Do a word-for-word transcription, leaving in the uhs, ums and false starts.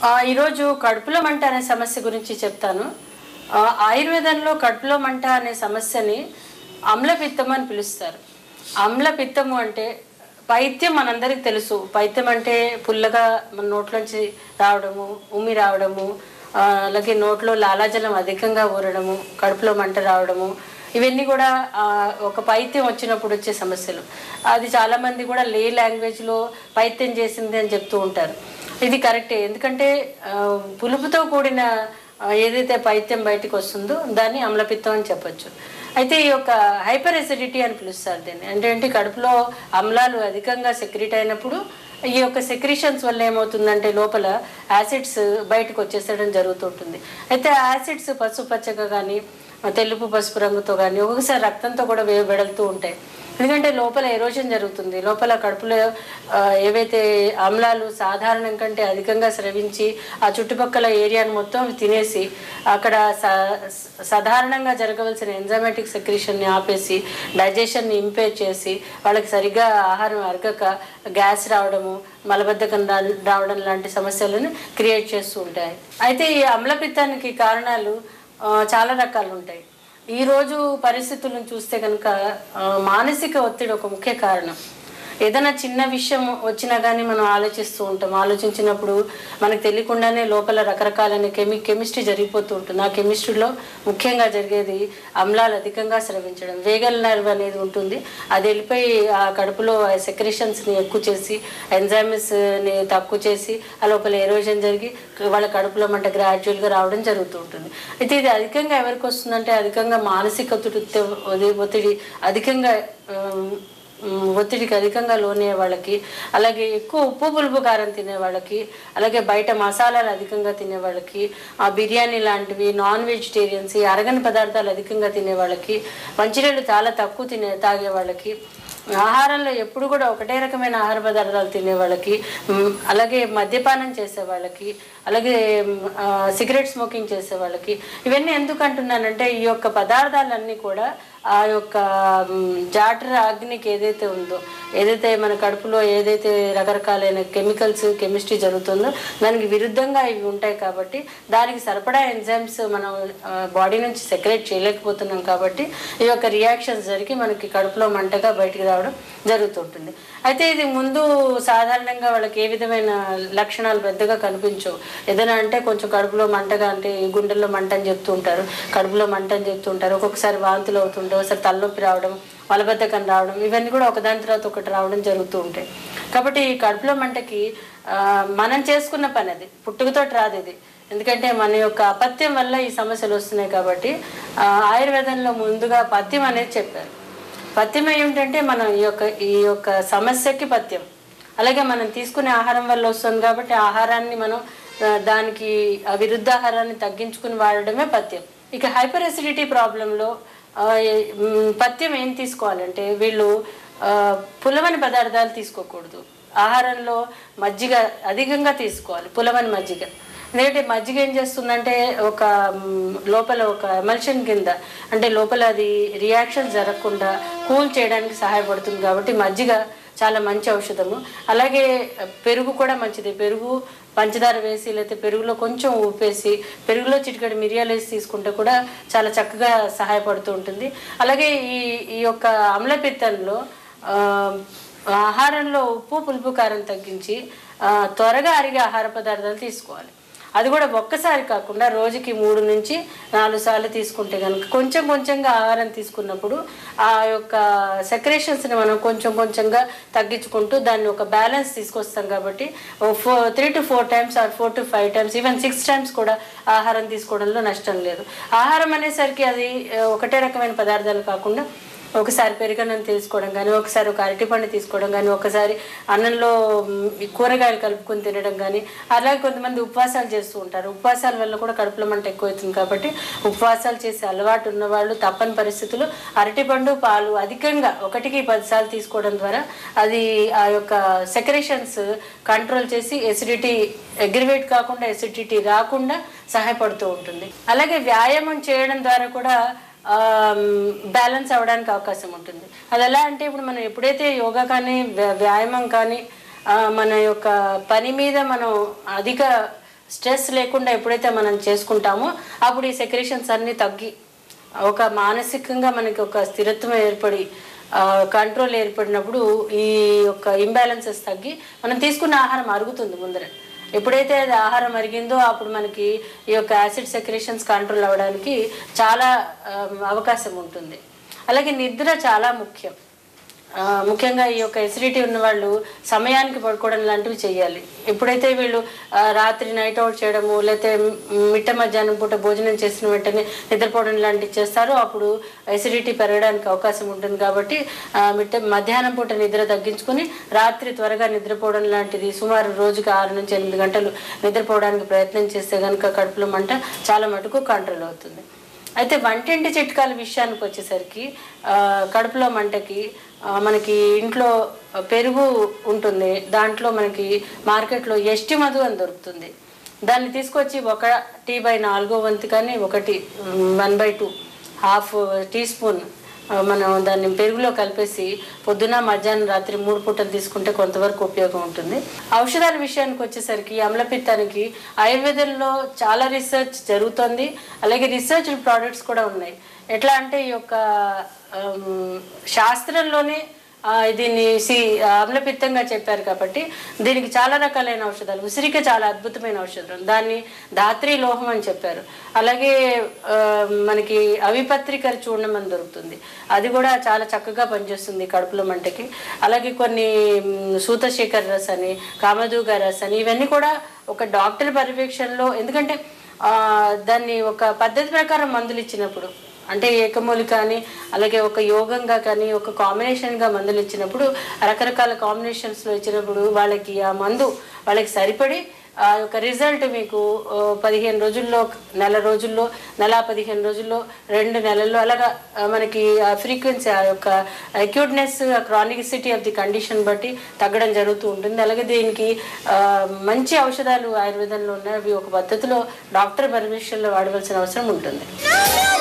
ఈరోజు కడుపులో మంట అనే సమస్య గురించి చెప్తాను. ఆయుర్వేదంలో కడుపులో మంట అనే సమస్యని అమ్లపిత్తం అని పిలుస్తారు. అమ్లపిత్తము అంటే పైత్యం మనందరికీ తెలుసు. పైత్యం అంటే పుల్లగా మన నోట్లోంచి రావడము, ఉమ్మి రావడము, అలాగే నోట్లో లాలాజలం అధికంగా ఊరడము, కడుపులో మంట రావడము, ఇవన్నీ కూడా ఒక పైత్యం వచ్చినప్పుడు వచ్చే సమస్యలు. అది చాలామంది కూడా లే లాంగ్వేజ్లో పైత్యం చేసింది అని చెప్తూ ఉంటారు. ఇది కరెక్టే, ఎందుకంటే పులుపుతో కూడిన ఏదైతే పైత్యం బయటకు వస్తుందో దాన్ని అమ్లపిత్తం అని చెప్పొచ్చు. అయితే ఈ యొక్క హైపర్ ఎసిడిటీ అని పిలుస్తారు దీన్ని. అంటే ఏంటి, కడుపులో అమ్లాలు అధికంగా సెక్రెట్ అయినప్పుడు ఈ యొక్క సెక్రిషన్స్ వల్ల ఏమవుతుందంటే లోపల యాసిడ్స్ బయటకు వచ్చేసడం జరుగుతుంటుంది. అయితే ఆ యాసిడ్స్ పసుపు పచ్చగా కానీ తెలుపు పసుపు రంగుతో కానీ ఒక్కొక్కసారి రక్తంతో కూడా వే వెడలుతూ ఉంటాయి. ఎందుకంటే లోపల ఎరోజన్ జరుగుతుంది. లోపల కడుపులో ఏవైతే ఆమ్లాలు సాధారణం కంటే అధికంగా స్రవించి ఆ చుట్టుపక్కల ఏరియాను మొత్తం తినేసి అక్కడ సాధారణంగా జరగవలసిన ఎంజైమాటిక్ సెక్రీషన్ని ఆపేసి డైజెషన్ని ఇంపేర్ చేసి వాళ్ళకి సరిగ్గా ఆహారం అరగక గ్యాస్ రావడము, మలబద్ధకం రావడం లాంటి సమస్యలను క్రియేట్ చేస్తూ ఉంటాయి. అయితే ఈ అమ్లపిత్తానికి కారణాలు చాలా రకాలు ఉంటాయి. ఈరోజు పరిస్థితులను చూస్తే కనుక మానసిక ఒత్తిడి ఒక ముఖ్య కారణం. ఏదైనా చిన్న విషయం వచ్చినా కానీ మనం ఆలోచిస్తూ ఉంటాం. ఆలోచించినప్పుడు మనకు తెలియకుండానే లోపల రకరకాలైన కెమి కెమిస్ట్రీ జరిగిపోతూ ఉంటుంది. ఆ కెమిస్ట్రీలో ముఖ్యంగా జరిగేది అమ్లాలు అధికంగా స్రవించడం. వేగల్ నర్వ్ అనేది ఉంటుంది, అది వెళ్ళిపోయి ఆ కడుపులో సెక్రెషన్స్ని ఎక్కువ చేసి ఎంజైమ్స్ని తక్కువ చేసి ఆ లోపల ఎరోజన్ జరిగి వాళ్ళ కడుపులో మంట గ్రాడ్యువల్గా రావడం జరుగుతూ ఉంటుంది. అయితే ఇది అధికంగా ఎవరికి వస్తుందంటే అధికంగా మానసిక ఒత్తిడి ఒత్తిడి అధికంగా ఒత్తిడికి అధికంగా లోనయ్యే వాళ్ళకి, అలాగే ఎక్కువ ఉప్పు పులుపు కారం తినే వాళ్ళకి, అలాగే బయట మసాలాలు అధికంగా తినే వాళ్ళకి, ఆ బిర్యానీ లాంటివి, నాన్ వెజిటేరియన్స్, అరగని పదార్థాలు అధికంగా తినే వాళ్ళకి, మంచినీళ్ళు చాలా తక్కువ తినే తాగే వాళ్ళకి, ఆహారంలో ఎప్పుడు కూడా ఒకటే రకమైన ఆహార పదార్థాలు తినే వాళ్ళకి, అలాగే మద్యపానం చేసే వాళ్ళకి, అలాగే సిగరెట్ స్మోకింగ్ చేసే వాళ్ళకి, ఇవన్నీ ఎందుకు అంటున్నానంటే ఈ యొక్క పదార్థాలన్నీ కూడా ఆ యొక్క జాఠర అగ్నికి ఏదైతే ఉందో, ఏదైతే మన కడుపులో ఏదైతే రకరకాలైన కెమికల్స్ కెమిస్ట్రీ జరుగుతుందో దానికి విరుద్ధంగా ఇవి ఉంటాయి. కాబట్టి దానికి సరిపడా ఎంజైమ్స్ మనం బాడీ నుంచి సెక్రెట్ చేయలేకపోతున్నాం. కాబట్టి ఈ యొక్క రియాక్షన్స్ జరిగి మనకి కడుపులో మంటగా బయటికి రావడం జరుగుతుంటుంది. అయితే ఇది ముందు సాధారణంగా వాళ్ళకి ఏ విధమైన లక్షణాలు పెద్దగా కనిపించవు. ఏదైనా అంటే కొంచెం కడుపులో మంటగా అంటే గుండెల్లో మంట అని చెప్తూ ఉంటారు, కడుపులో మంట అని చెప్తూ ఉంటారు, ఒక్కొక్కసారి వాంతులు అవుతుంటాయి, ఒకసారి తలనొప్పి రావడం, మలబద్ధకం రావడం, ఇవన్నీ కూడా ఒకదాని తర్వాత ఒకటి రావడం జరుగుతూ ఉంటాయి. కాబట్టి ఈ కడుపులో మంటకి మనం చేసుకున్న పని, అది పుట్టుకతోటి రాదు ఇది. ఎందుకంటే మన యొక్క అపత్యం వల్ల ఈ సమస్యలు వస్తున్నాయి. కాబట్టి ఆయుర్వేదంలో ముందుగా పథ్యం అనేది చెప్పారు. పథ్యం ఏమిటంటే మనం ఈ యొక్క ఈ యొక్క సమస్యకి పథ్యం, అలాగే మనం తీసుకునే ఆహారం వల్ల వస్తుంది కాబట్టి ఆహారాన్ని మనం దానికి విరుద్ధాహారాన్ని తగ్గించుకుని వాడడమే పథ్యం. ఇక హైపర్ ఎసిడిటీ ప్రాబ్లంలో పథ్యం ఏం తీసుకోవాలంటే వీళ్ళు పులవని పదార్థాలు తీసుకోకూడదు. ఆహారంలో మజ్జిగ అధికంగా తీసుకోవాలి, పులవని మజ్జిగ. ఎందుకంటే మజ్జిగ ఏం చేస్తుందంటే ఒక లోపల ఒక ఎమల్షన్ కింద, అంటే లోపల అది రియాక్షన్ జరగకుండా కూల్ చేయడానికి సహాయపడుతుంది. కాబట్టి మజ్జిగ చాలా మంచి ఔషధము. అలాగే పెరుగు కూడా మంచిది. పెరుగు పంచదార వేసి లేకపోతే పెరుగులో కొంచెం ఉప్పేసి పెరుగులో చిటికెడు మిరియాలు వేసి తీసుకుంటే కూడా చాలా చక్కగా సహాయపడుతూ ఉంటుంది. అలాగే ఈ ఈ యొక్క అమ్లపిత్తంలో ఆహారంలో ఉప్పు పులుపు కారం తగ్గించి త్వరగా అరిగే ఆహార పదార్థాలు తీసుకోవాలి. అది కూడా ఒక్కసారి కాకుండా రోజుకి మూడు నుంచి నాలుగు సార్లు తీసుకుంటే కనుక కొంచెం కొంచెంగా ఆహారం తీసుకున్నప్పుడు ఆ యొక్క సెక్రేషన్స్ని మనం కొంచెం కొంచెంగా తగ్గించుకుంటూ దాన్ని ఒక బ్యాలెన్స్ తీసుకొస్తాం. కాబట్టి four three to four times or four to five times even six times కూడా ఆహారం తీసుకోవడంలో నష్టం లేదు. ఆహారం అనేసరికి అది ఒకటే రకమైన పదార్థాలు కాకుండా ఒకసారి పెరుగన్నం తీసుకోవడం కానీ, ఒకసారి ఒక అరటిపండు తీసుకోవడం కానీ, ఒకసారి అన్నంలో కూరగాయలు కలుపుకొని తినడం కానీ, అలాగే కొంతమంది ఉపవాసాలు చేస్తూ ఉంటారు. ఉపవాసాల వల్ల కూడా కడుపులో మంట ఎక్కువ అవుతుంది. కాబట్టి ఉపవాసాలు చేసే అలవాటు ఉన్నవాళ్ళు తప్పని పరిస్థితులు అరటిపండు పాలు అధికంగా ఒకటికి పదిసార్లు తీసుకోవడం ద్వారా అది ఆ యొక్క సెక్రెషన్స్ కంట్రోల్ చేసి ఎసిడిటీ అగ్రివేట్ కాకుండా ఎసిడిటీ రాకుండా సహాయపడుతూ ఉంటుంది. అలాగే వ్యాయామం చేయడం ద్వారా కూడా బ్యాలెన్స్ అవ్వడానికి అవకాశం ఉంటుంది. అది ఎలా అంటే ఇప్పుడు మనం ఎప్పుడైతే యోగా కానీ వ్యాయామం కానీ మన యొక్క పని మీద మనం అధిక స్ట్రెస్ లేకుండా ఎప్పుడైతే మనం చేసుకుంటామో అప్పుడు ఈ సెక్రేషన్స్ అన్నీ తగ్గి ఒక మానసికంగా మనకి ఒక స్థిరత్వం ఏర్పడి కంట్రోల్ ఏర్పడినప్పుడు ఈ యొక్క ఇంబ్యాలెన్సెస్ తగ్గి మనం తీసుకున్న ఆహారం అరుగుతుంది ముందర. ఎప్పుడైతే అది ఆహారం అరిగిందో అప్పుడు మనకి ఈ యొక్క యాసిడ్ సెక్రేషన్స్ కంట్రోల్ అవ్వడానికి చాలా అవకాశం ఉంటుంది. అలాగే నిద్ర చాలా ముఖ్యం. ముఖ్యంగా ఈ యొక్క ఎసిడిటీ ఉన్న వాళ్ళు సమయానికి పడుకోవడం లాంటివి చేయాలి. ఎప్పుడైతే వీళ్ళు రాత్రి నైట్ అవుట్ చేయడము లేకపోతే మిట్ట మధ్యాహ్నం పూట భోజనం చేసిన వెంటనే నిద్రపోవడం లాంటివి చేస్తారో అప్పుడు ఎసిడిటీ పెరగడానికి అవకాశం ఉంటుంది. కాబట్టి మిట్ట మధ్యాహ్నం పూట నిద్ర తగ్గించుకొని రాత్రి త్వరగా నిద్రపోవడం లాంటిది సుమారు రోజుకి ఆరు నుంచి ఎనిమిది గంటలు నిద్రపోవడానికి ప్రయత్నం చేస్తే కనుక కడుపులో మంట చాలా మటుకు కంట్రోల్ అవుతుంది. అయితే వంటింటి చిట్కాల విషయానికి వచ్చేసరికి కడుపులో మంటకి మనకి ఇంట్లో పెరుగు ఉంటుంది, దాంట్లో మనకి మార్కెట్లో ఎస్టి మధు అని దొరుకుతుంది. దాన్ని తీసుకొచ్చి ఒక టీ బై నాలుగో వంతు కానీ ఒకటి one by two half teaspoon మనం దాన్ని పెరుగులో కలిపేసి పొద్దున మధ్యాహ్నం రాత్రి మూడు పూటలు తీసుకుంటే కొంతవరకు ఉపయోగం ఉంటుంది. ఔషధాల విషయానికి వచ్చేసరికి అమ్లపిత్తానికి ఆయుర్వేదంలో చాలా రీసెర్చ్ జరుగుతుంది. అలాగే రీసెర్చ్ ప్రోడక్ట్స్ కూడా ఉన్నాయి. ఎట్లా అంటే ఈ యొక్క శాస్త్రంలోనే దీన్ని సి అమ్లపిత్తంగా చెప్పారు కాబట్టి దీనికి చాలా రకాలైన ఔషధాలు. ఉసిరిక చాలా అద్భుతమైన ఔషధం, దాన్ని ధాత్రి లోహం అని చెప్పారు. అలాగే మనకి అవిపత్రికర చూర్ణం అని దొరుకుతుంది, అది కూడా చాలా చక్కగా పనిచేస్తుంది కడుపులో మంటకి. అలాగే కొన్ని సూతశేఖర రస్ అని కామధూగ రస్ అని ఇవన్నీ కూడా ఒక డాక్టర్ పర్యవేక్షణలో, ఎందుకంటే దాన్ని ఒక పద్ధతి ప్రకారం మందులు ఇచ్చినప్పుడు అంటే ఏకమూలి కానీ అలాగే ఒక యోగంగా కానీ ఒక కాంబినేషన్గా మందులు ఇచ్చినప్పుడు రకరకాల కాంబినేషన్స్లో ఇచ్చినప్పుడు వాళ్ళకి ఆ మందు వాళ్ళకి సరిపడి ఆ యొక్క రిజల్ట్ మీకు పదిహేను రోజుల్లో నెల రోజుల్లో నెల పదిహేను రోజుల్లో రెండు నెలల్లో అలాగా మనకి ఫ్రీక్వెన్సీ ఆ యొక్క acuteness chronicity of the condition బట్టి తగ్గడం జరుగుతూ ఉంటుంది. అలాగే దీనికి మంచి ఔషధాలు ఆయుర్వేదంలో ఉన్నాయి, అవి ఒక పద్ధతిలో డాక్టర్ పర్మిషన్లో వాడవలసిన అవసరం ఉంటుంది.